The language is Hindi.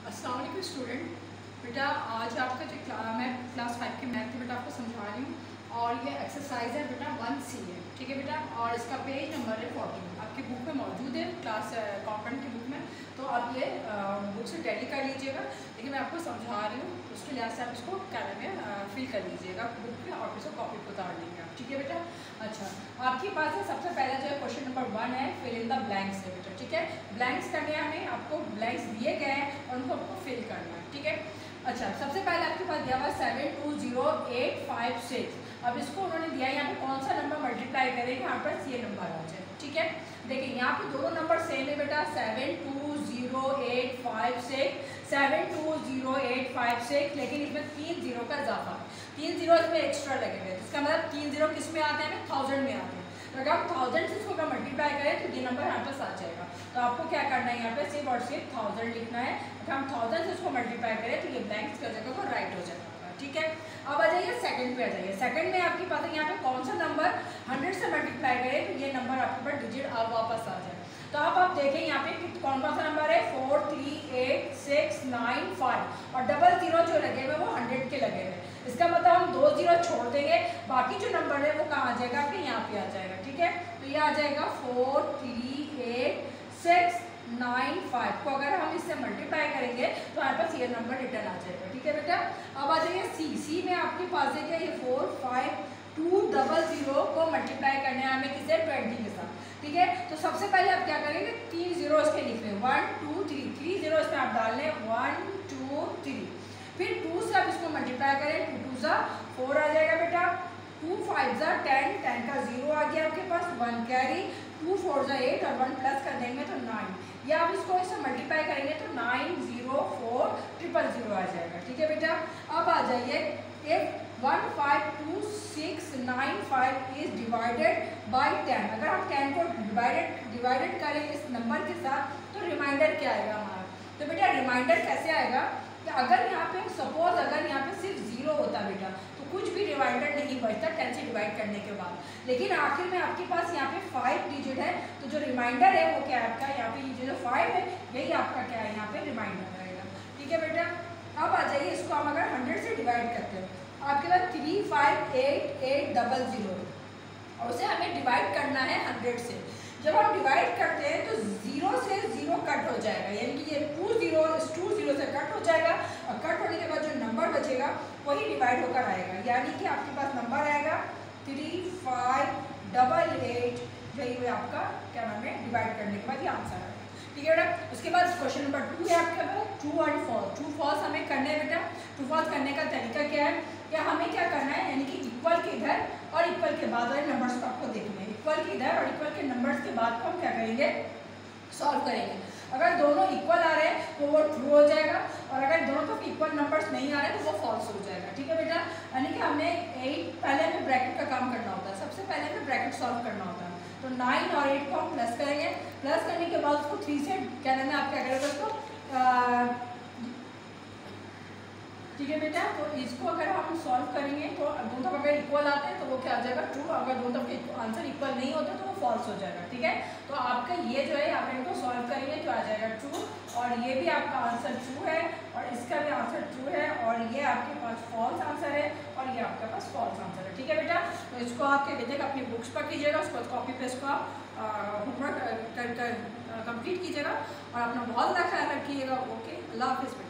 अस्सलाम वालेकुम स्टूडेंट। बेटा आज आपका जो मैं क्लास 5 की मैथ की बेटा आपको समझा रही हूँ और ये एक्सरसाइज है बेटा 1C है, ठीक है बेटा। और इसका पेज नंबर है 14 आपकी बुक में मौजूद है, क्लास कॉम्पोनेंट की बुक में। तो आप ये बुक से टैली कर लीजिएगा, लेकिन मैं आपको समझा रही हूँ उसके लिहाज से आप इसको कैलम में फिल कर लीजिएगा बुक में और फिर कॉपी को उतार लेंगे आप, ठीक है बेटा। अच्छा, आपके पास है सबसे पहला जो है क्वेश्चन नंबर 1 है, फिल इन द ब्लैंक्स है बेटा, ठीक है। ब्लैंक्स करने हमें आपको ब्लैंक्स दिए गए हैं और उनको आपको फिल करना है, ठीक है। अच्छा, सबसे पहले आपके पास दिया हुआ 720856। अब इसको उन्होंने दिया है, यहाँ पे कौन सा नंबर मल्टीप्लाई करेंगे, यहाँ पर ये नंबर आ जाए, ठीक है। देखिए यहाँ पे दोनों नंबर सेम है बेटा, 720856 720856, लेकिन इसमें 3 जीरो का इजाफा, 3 जीरो इसमें एक्स्ट्रा लगे हुए। इसका मतलब 3 जीरो किस में आते हैं, 1000 में आते हैं। तो अगर आप 1000 से इसको मल्टीप्लाई करें तो ये नंबर यहाँ पर आ जाएगा। तो आपको क्या करना है, यहाँ पे सिर्फ और सिर्फ 1000 लिखना है। अगर हम 1000 से इसको मल्टीप्लाई करें तो ये ब्लैंक्स की जगह को राइट हो जाएगा, ठीक है। अब आ जाइए सेकंड पे आ जाइए। सेकंड में आपके पास है यहाँ पे कौन सा नंबर 100 से मल्टीप्लाई करें तो ये नंबर आपके पास डिजिट अब वापस आ जाए। तो अब आप देखें यहाँ पे कौन कौन सा नंबर है, 43865 और डबल जीरो जो लगे हुए वो 100 के लगे हुए। इसका मतलब हम 2 जीरो छोड़ देंगे, बाकी जो नंबर है वो कहाँ आ जाएगा, आपके यहाँ पे आ जाएगा, ठीक है। तो ये आ जाएगा 43865 को अगर हम इससे मल्टीप्लाई करेंगे तो हमारे पास ये नंबर रिटर्न आ जाएगा, ठीक है बेटा। अब आ जाइए सी में आपके पास है क्या, ये 45200 को मल्टीप्लाई करने हैं हमें किसे, 20 के साथ, ठीक है। तो सबसे पहले आप क्या करेंगे, 3 जीरो इसके लिख रहे हैं, 1 2 3 3 जीरो इसमें आप डाल लें, 1 2 3। फिर 2 से आप इसको मल्टीप्लाई करें, 2 2 सा 4 आ जाएगा बेटा, 2 5 सा 10 10 का 0 आ गया आपके पास, 1 कैरी, 2 4 सा 8 और 1 प्लस कर देंगे तो 9। या आप इसको इससे मल्टीप्लाई करेंगे तो 904000 आ जाएगा, ठीक है बेटा। अब आ जाइए, if 15265 इज डिवाइडेड बाई 10, अगर आप 10 को डिवाइडेड करें इस नंबर के साथ तो रिमाइंडर क्या आएगा हमारा। तो बेटा रिमाइंडर कैसे आएगा कि अगर यहाँ पे सपोज अगर यहाँ पे सिर्फ 0 होता बेटा तो कुछ भी रिमाइंडर नहीं बचता 10 से डिवाइड करने के बाद, लेकिन आखिर में आपके पास यहाँ पे 5 डिजिट है, तो जो रिमाइंडर है वो क्या है आपका, यहाँ पे ये जो 5 है यही आपका क्या है, यहाँ पे रिमाइंडर रहेगा, ठीक है बेटा। अब आ जाइए, इसको हम अगर 100 से डिवाइड करते हैं, आपके पास 35880 और उसे हमें डिवाइड करना है 100 से। जब हम डिवाइड करते हैं तो 0 से 0 कट हो जाएगा, यानी कि ये 2 0 से कट हो जाएगा और कट होने के बाद जो नंबर बचेगा वही डिवाइड होकर आएगा, यानी कि आपके पास नंबर आएगा 3588, यही हुआ आपका क्या नाम है, डिवाइड करने के बाद ये आंसर आएगा, ठीक है बेटा। उसके बाद क्वेश्चन नंबर 2 है आपके पास, true and false. True false हमें करना है बेटा। ट्रू फॉल्स करने का तरीका क्या है, या हमें क्या करना है, यानी कि इक्वल के इधर और इक्वल के बाद वाले नंबर्स को आपको देखने हैं। इक्वल के इधर और इक्वल के नंबर्स के बाद को हम क्या करेंगे, सॉल्व करेंगे। अगर दोनों इक्वल आ रहे हैं तो वो ट्रू हो जाएगा, और अगर दोनों तो इक्वल नंबर्स नहीं आ रहे तो वो फॉल्स हो जाएगा, ठीक है बेटा। यानी कि हमें 8 पहले हमें ब्रैकेट का काम करना होता है, सबसे पहले हमें ब्रैकेट सॉल्व करना होता है। तो 9 और 8 को हम प्लस करेंगे, प्लस करने के बाद उसको 3 से क्या नाम है, आप क्या करेंगे उसको, ठीक है बेटा। तो इसको अगर हम सॉल्व करेंगे तो दोनों तरफ अगर इक्वल आते हैं तो वो क्या आ जाएगा, ट्रू। अगर दोनों तरफ के आंसर इक्वल नहीं होते तो वो फॉल्स हो जाएगा, ठीक है। तो आपका ये जो है आप इनको सॉल्व करेंगे तो आ जाएगा ट्रू, और ये भी आपका आंसर ट्रू है और इसका भी आंसर ट्रू है, और ये आपके पास फॉल्स आंसर है और ये आपके पास फॉल्स आंसर है, ठीक है बेटा। तो इसको आप क्या कीजिएगा, अपनी बुक्स पर कीजिएगा, उसको कॉपी पेस्ट को आप होमवर्क कर कंप्लीट कीजिएगा और अपना बहुत ज़्यादा ख्याल रखिएगा। ओके, अल्लाह हाफिज़।